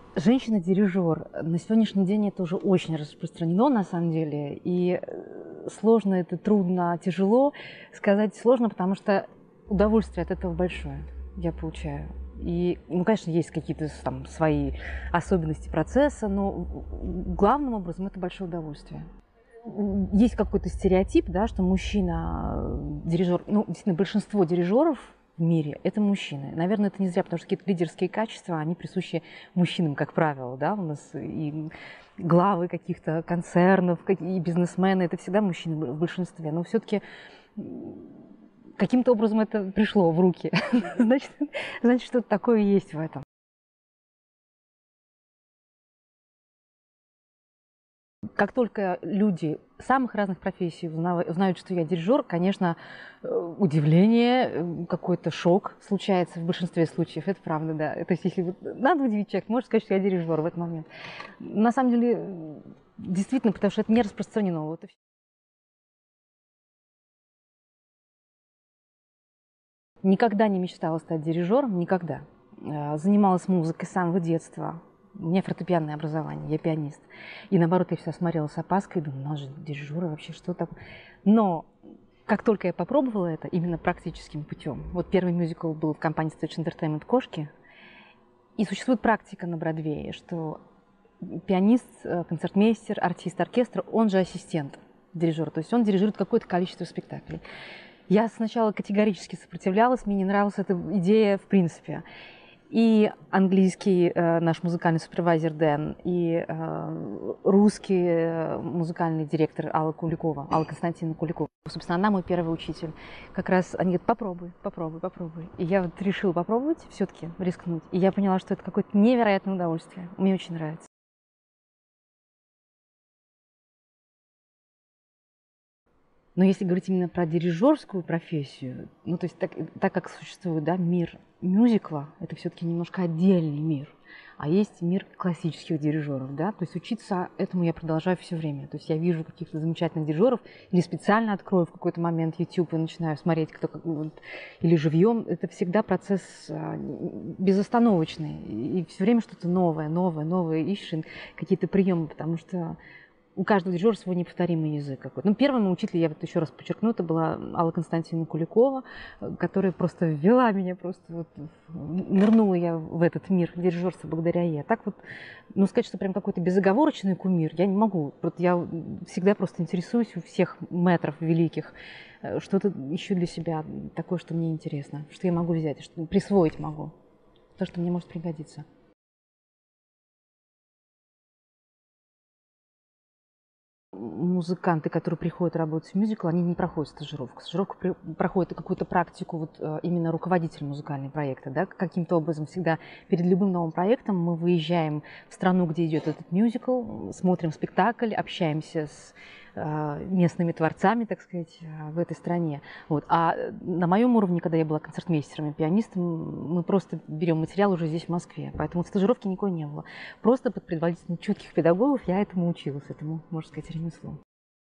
Женщина-дирижер. На сегодняшний день это уже очень распространено, на самом деле. И сложно это, трудно, тяжело. Сказать сложно, потому что удовольствие от этого большое я получаю. И, ну, конечно, есть какие-то там свои особенности процесса, но главным образом это большое удовольствие. Есть какой-то стереотип, да, что мужчина дирижер, ну, действительно, большинство дирижеров в мире это мужчины. Наверное, это не зря, потому что какие-то лидерские качества, они присущи мужчинам, как правило, да, у нас и главы каких-то концернов, и бизнесмены, это всегда мужчины в большинстве, но все-таки каким-то образом это пришло в руки, значит, что-то такое есть в этом. Как только люди самых разных профессий узнают, что я дирижер, конечно, удивление, какой-то шок случается в большинстве случаев. Это правда, да. То есть, если надо удивить человека, можно сказать, что я дирижер в этот момент. На самом деле, действительно, потому что это не распространено. Вот и всё. Никогда не мечтала стать дирижером, никогда. Занималась музыкой с самого детства. У меня фортепианное образование, я пианист. И наоборот, я всегда смотрела с опаской, думаю, у нас же дирижеры вообще, что там. Но как только я попробовала это именно практическим путем, вот первый мюзикл был в компании Stage Entertainment «Кошки», и существует практика на Бродвее, что пианист, концертмейстер, артист оркестра, он же ассистент дирижера, то есть он дирижирует какое-то количество спектаклей. Я сначала категорически сопротивлялась, мне не нравилась эта идея в принципе. И английский наш музыкальный супервайзер Дэн, и русский музыкальный директор Алла Куликова, Алла Константиновна Куликова. Собственно, она мой первый учитель. Как раз они говорят, попробуй, попробуй, попробуй. И я вот решила попробовать, все-таки рискнуть. И я поняла, что это какое-то невероятное удовольствие. Мне очень нравится. Но если говорить именно про дирижерскую профессию, ну, то есть так как существует, да, мир мюзикла, это все-таки немножко отдельный мир, а есть мир классических дирижеров, да, то есть учиться этому я продолжаю все время. То есть я вижу каких-то замечательных дирижеров или специально открою в какой-то момент YouTube и начинаю смотреть, кто как, вот, или живьем. Это всегда процесс безостановочный, и все время что-то новое, новое, новое ищешь, какие-то приемы, потому что у каждого дирижера свой неповторимый язык какой-то. Ну, первым учителем, я вот еще раз подчеркну, это была Алла Константиновна Куликова, которая просто ввела меня, просто вот, нырнула я в этот мир дирижерства благодаря ей. А так вот, ну, сказать, что прям какой-то безоговорочный кумир, я не могу. Вот я всегда просто интересуюсь у всех мэтров великих, что-то ищу для себя такое, что мне интересно, что я могу взять, что присвоить могу, то, что мне может пригодиться. Музыканты, которые приходят работать в мюзикл, они не проходят стажировку. Стажировку проходит какую-то практику вот, именно руководитель музыкального проекта. Да? Каким-то образом всегда перед любым новым проектом мы выезжаем в страну, где идет этот мюзикл, смотрим спектакль, общаемся с местными творцами, так сказать, в этой стране. Вот. А на моем уровне, когда я была концертмейстером и пианистом, мы просто берем материал уже здесь, в Москве. Поэтому стажировки никакой не было. Просто под предводительством чутких педагогов я этому училась, этому, можно сказать, ремеслу.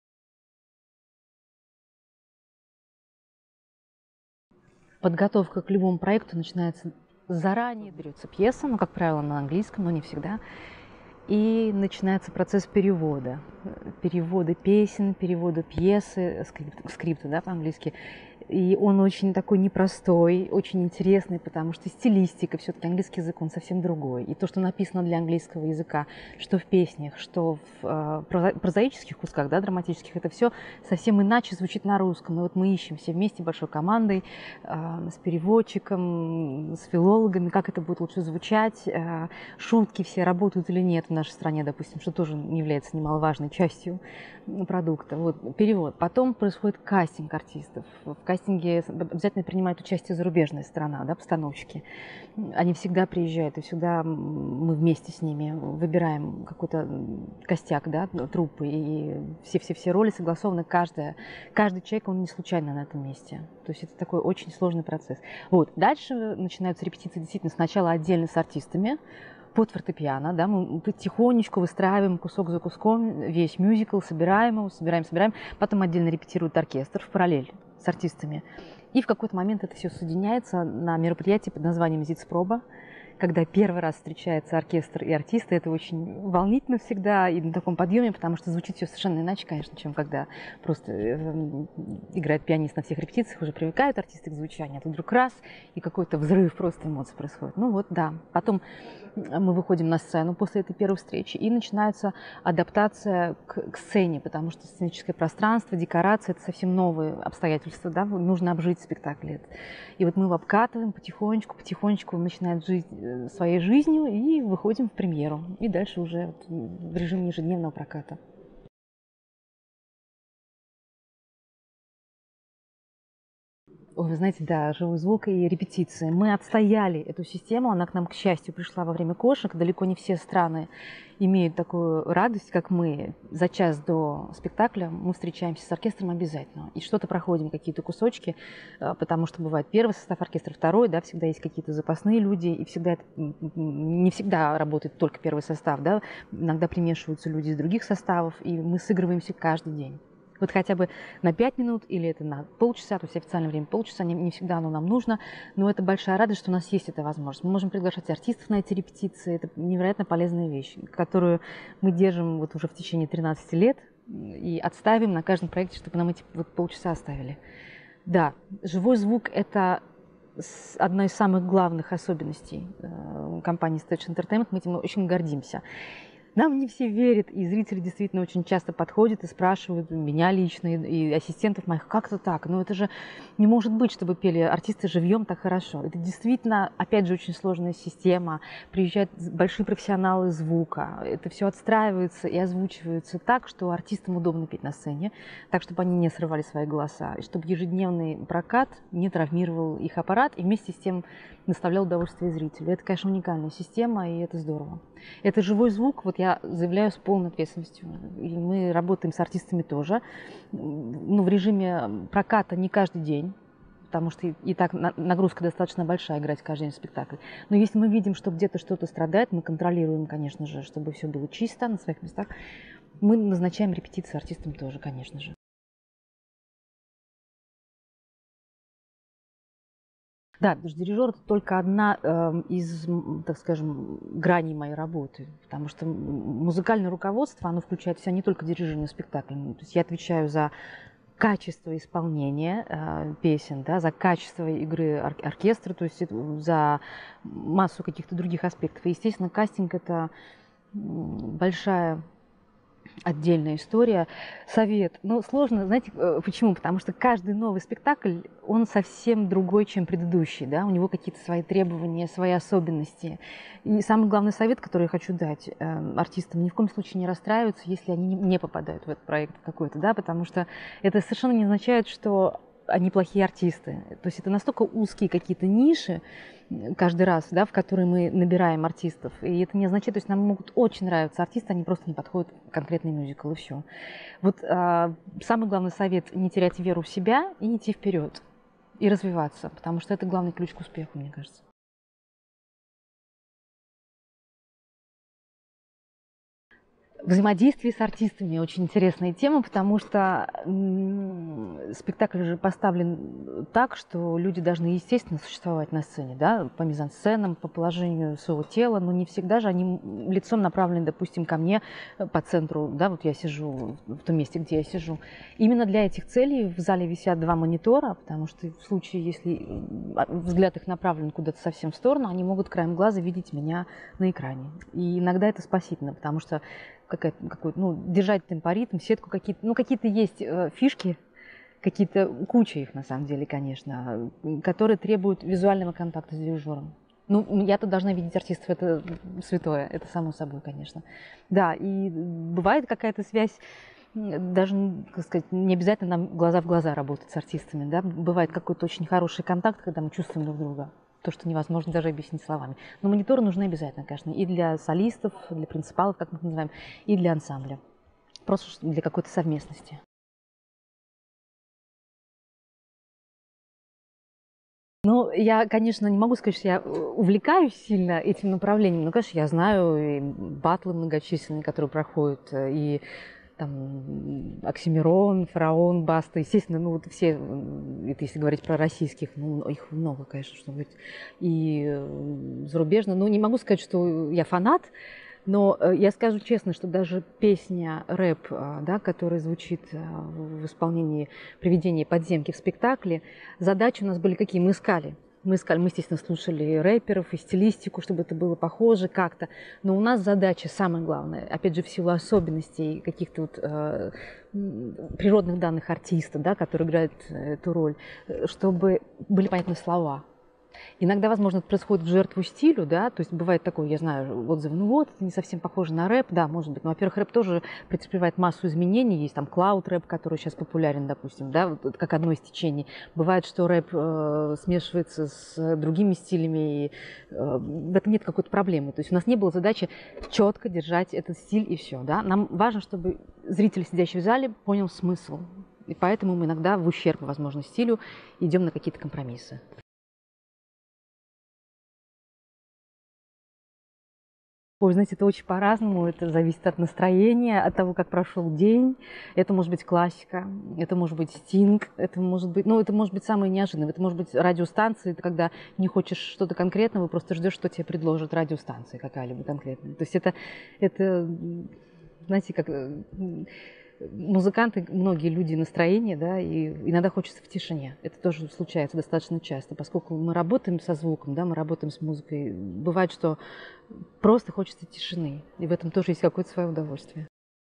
Подготовка к любому проекту начинается заранее. Берется пьеса, ну, как правило, на английском, но не всегда. И начинается процесс перевода. Перевода песен, перевода пьесы, скрипта, да, по-английски. И он очень такой непростой, очень интересный, потому что стилистика, все-таки английский язык, он совсем другой. И то, что написано для английского языка, что в песнях, что в прозаических кусках, да, драматических, это все совсем иначе звучит на русском. И вот мы ищем все вместе большой командой, с переводчиком, с филологами, как это будет лучше звучать, шутки все работают или нет в нашей стране, допустим, что тоже является немаловажной частью продукта. Вот, перевод. Потом происходит кастинг артистов. В кастинге обязательно принимает участие зарубежная сторона, да, постановщики. Они всегда приезжают, и всегда мы вместе с ними выбираем какой-то костяк, да, труппы, и все роли согласованы, каждый человек, он не случайно на этом месте. То есть это такой очень сложный процесс. Вот. Дальше начинаются репетиции действительно сначала отдельно с артистами, под фортепиано, да, мы потихонечку выстраиваем кусок за куском весь мюзикл, собираем его, собираем, потом отдельно репетирует оркестр в параллель с артистами. И в какой-то момент это все соединяется на мероприятии под названием «Зицпроба», когда первый раз встречается оркестр и артисты, это очень волнительно всегда и на таком подъеме, потому что звучит все совершенно иначе, конечно, чем когда просто играет пианист на всех репетициях, уже привыкают артисты к звучанию, а тут вдруг раз, и какой-то взрыв просто эмоций происходит. Ну вот, да. Потом мы выходим на сцену после этой первой встречи, и начинается адаптация к сцене, потому что сценическое пространство, декорация – это совсем новые обстоятельства, да, нужно обжить спектакль. И вот мы его обкатываем потихонечку он начинает жить своей жизнью, и выходим в премьеру. И дальше уже в режиме ежедневного проката. Ой, вы знаете, да, живой звук и репетиции. Мы отстояли эту систему, она к нам, к счастью, пришла во время кошек. Далеко не все страны имеют такую радость, как мы. За час до спектакля мы встречаемся с оркестром обязательно. И что-то проходим, какие-то кусочки, потому что бывает первый состав оркестра, второй, да, всегда есть какие-то запасные люди, и всегда это, не всегда работает только первый состав, да, иногда примешиваются люди из других составов, и мы сыгрываемся каждый день. Вот хотя бы на 5 минут или это на полчаса, то есть официальное время полчаса, не всегда оно нам нужно, но это большая радость, что у нас есть эта возможность. Мы можем приглашать артистов на эти репетиции, это невероятно полезная вещь, которую мы держим вот уже в течение 13 лет и отставим на каждом проекте, чтобы нам эти вот полчаса оставили. Да, живой звук – это одна из самых главных особенностей компании Stage Entertainment, мы этим очень гордимся. Нам не все верят, и зрители действительно очень часто подходят и спрашивают меня лично, и ассистентов моих, как это так? Ну это же не может быть, чтобы пели артисты живьем так хорошо. Это действительно, опять же, очень сложная система. Приезжают большие профессионалы звука. Это все отстраивается и озвучивается так, что артистам удобно петь на сцене, так, чтобы они не срывали свои голоса, и чтобы ежедневный прокат не травмировал их аппарат, и вместе с тем доставлял удовольствие зрителю. Это, конечно, уникальная система, и это здорово. Это живой звук, вот я заявляю с полной ответственностью. И мы работаем с артистами тоже. Ну, в режиме проката не каждый день, потому что и так нагрузка достаточно большая играть каждый день в спектакль. Но если мы видим, что где-то что-то страдает, мы контролируем, конечно же, чтобы все было чисто на своих местах. Мы назначаем репетиции артистам тоже, конечно же. Да, потому что дирижер – это только одна из, так скажем, граней моей работы, потому что музыкальное руководство, оно включает в себя не только дирижирование спектакля. То есть я отвечаю за качество исполнения песен, да, за качество игры оркестра, то есть за массу каких-то других аспектов. И, естественно, кастинг – это большая отдельная история. Совет. Ну, сложно, знаете, почему? Потому что каждый новый спектакль, он совсем другой, чем предыдущий, да, у него какие-то свои требования, свои особенности. И самый главный совет, который я хочу дать артистам, ни в коем случае не расстраиваться, если они не попадают в этот проект какой-то, да, потому что это совершенно не означает, что они плохие артисты. То есть это настолько узкие какие-то ниши каждый раз, да, в которые мы набираем артистов. И это не означает, то есть нам могут очень нравиться артисты, они просто не подходят в конкретный мюзикл, и все. Вот самый главный совет – не терять веру в себя и идти вперед, и развиваться, потому что это главный ключ к успеху, мне кажется. Взаимодействие с артистами – очень интересная тема, потому что спектакль же поставлен так, что люди должны, естественно, существовать на сцене, да, по мизансценам, по положению своего тела, но не всегда же они лицом направлены, допустим, ко мне по центру, да, вот я сижу в том месте, где я сижу. Именно для этих целей в зале висят 2 монитора, потому что в случае, если взгляд их направлен куда-то совсем в сторону, они могут краем глаза видеть меня на экране. И иногда это спасительно, потому что держать темпоритм, сетку какие-то есть фишки, какие-то куча их на самом деле, конечно, которые требуют визуального контакта с дирижером. Ну, я-то должна видеть артистов, это святое, это само собой, конечно. Да, и бывает какая-то связь, даже, как сказать, не обязательно нам глаза в глаза работать с артистами, да, бывает какой-то очень хороший контакт, когда мы чувствуем друг друга. То, что невозможно даже объяснить словами. Но мониторы нужны обязательно, конечно, и для солистов, для принципалов, как мы их называем, и для ансамбля. Просто для какой-то совместности. Ну, я, конечно, не могу сказать, что я увлекаюсь сильно этим направлением, но, конечно, я знаю и батлы многочисленные, которые проходят, и там Оксимирон, Фараон, Баста, естественно, ну вот все, это если говорить про российских, ну их много, конечно, что быть, и зарубежно, но не могу сказать, что я фанат, но я скажу честно, что даже песня рэп, да, которая звучит в исполнении «Привидения подземки» в спектакле, задачи у нас были какие? Мы, естественно, слушали рэперов и стилистику, чтобы это было похоже как-то. Но у нас задача самая главная, опять же, в силу особенностей каких-то вот, природных данных артиста, да, который играет эту роль, чтобы были понятны слова. Иногда, возможно, это происходит в жертву стилю, да, то есть бывает такое, я знаю, отзывы, ну вот, это не совсем похоже на рэп, да, может быть, но, во-первых, рэп тоже претерпевает массу изменений, есть там клауд-рэп, который сейчас популярен, допустим, да, вот, как одно из течений. Бывает, что рэп смешивается с другими стилями, и в этом нет какой-то проблемы, то есть у нас не было задачи четко держать этот стиль и все, да, нам важно, чтобы зритель, сидящий в зале, понял смысл, и поэтому мы иногда в ущерб, возможно, стилю идем на какие-то компромиссы. Ой, знаете, это очень по-разному, это зависит от настроения, от того, как прошел день. Это может быть классика, это может быть стинг, это может быть, ну, это может быть самое неожиданное, это может быть радиостанция, это когда не хочешь что-то конкретного, просто ждешь, что тебе предложит радиостанция какая-либо конкретная. То есть это знаете, как музыканты, многие люди настроения, да, и иногда хочется в тишине. Это тоже случается достаточно часто, поскольку мы работаем со звуком, да, мы работаем с музыкой. Бывает, что просто хочется тишины, и в этом тоже есть какое-то свое удовольствие.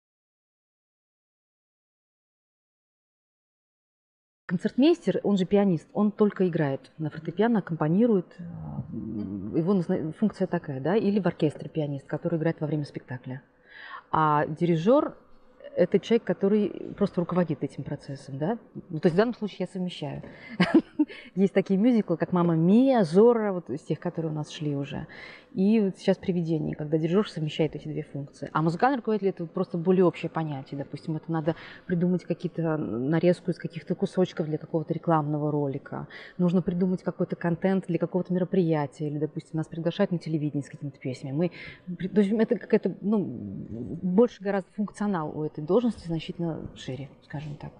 Концертмейстер, он же пианист, он только играет на фортепиано, аккомпанирует. Его функция такая, да, или в оркестре пианист, который играет во время спектакля. А дирижер — это человек, который просто руководит этим процессом, да. Ну, то есть в данном случае я совмещаю. Есть такие мюзиклы, как «Мамма Мия», «Зорро», вот из тех, которые у нас шли уже. И вот сейчас «Привидение», когда дирижер совмещает эти две функции. А музыкальный руководитель — это вот просто более общее понятие. Допустим, это надо придумать какие-то нарезку из каких-то кусочков для какого-то рекламного ролика. Нужно придумать какой-то контент для какого-то мероприятия. Или, допустим, нас приглашают на телевидение с какими-то песнями. То есть это какая-то, ну, больше гораздо функционал у этой должности значительно шире, скажем так.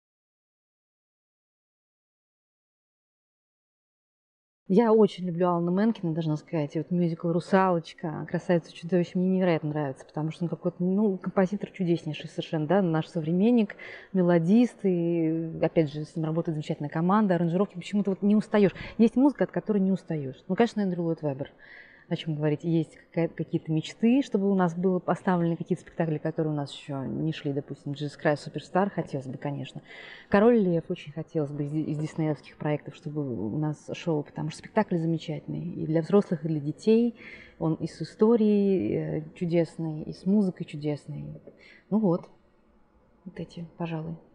Я очень люблю Алана Менкена, должна сказать. И вот мюзикл «Русалочка», «Красавица и чудовище» мне невероятно нравится, потому что он какой-то, ну, композитор чудеснейший совершенно, да, наш современник, мелодист, и, опять же, с ним работает замечательная команда, аранжировки, почему-то вот не устаешь. Есть музыка, от которой не устаешь. Ну, конечно, Эндрю Ллойд Веббер. О чем говорить. Есть какие-то мечты, чтобы у нас было поставлены какие-то спектакли, которые у нас еще не шли, допустим, «Jesus Christ Superstar» хотелось бы, конечно. «Король Лев» очень хотелось бы из диснеевских проектов, чтобы у нас шоу, потому что спектакль замечательный и для взрослых, и для детей. Он и с историей чудесной, и с музыкой чудесной. Ну вот эти, пожалуй.